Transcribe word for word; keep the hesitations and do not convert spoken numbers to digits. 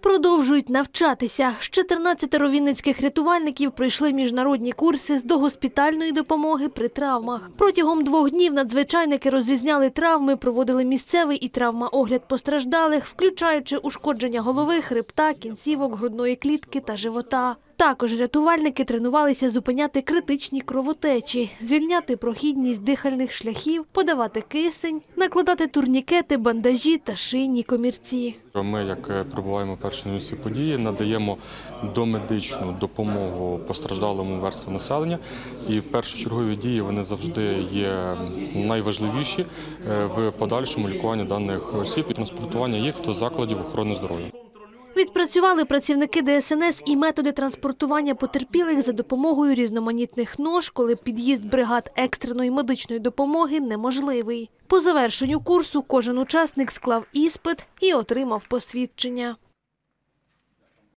Продовжують навчатися. З чотирнадцяти вінницьких рятувальників пройшли міжнародні курси з догоспітальної допомоги при травмах. Протягом двох днів надзвичайники розрізняли травми, проводили місцевий і травмоогляд постраждалих, включаючи ушкодження голови, хребта, кінцівок, грудної клітки та живота. Також рятувальники тренувалися зупиняти критичні кровотечі, звільняти прохідність дихальних шляхів, подавати кисень, накладати турнікети, бандажі та шийні комірці. Ми, як перебуваємо перші на місці події, надаємо домедичну допомогу постраждалому верству населення. І першочергові дії вони завжди є найважливіші в подальшому лікуванні даних осіб і транспортування їх до закладів охорони здоров'я. Відпрацювали працівники Де Ес Ен Ес і методи транспортування потерпілих за допомогою різноманітних нож, коли під'їзд бригад екстреної медичної допомоги неможливий. По завершенню курсу кожен учасник склав іспит і отримав посвідчення.